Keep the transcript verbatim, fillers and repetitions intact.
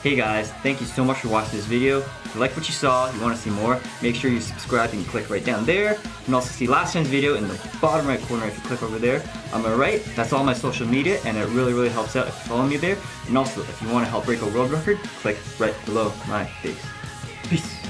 Hey guys, thank you so much for watching this video. If you like what you saw, you want to see more, make sure you subscribe and click right down there. You can also see last time's video in the bottom right corner if you click over there. On my right, that's all my social media, and it really, really helps out if you follow me there. And also, if you want to help break a world record, click right below my face. Peace.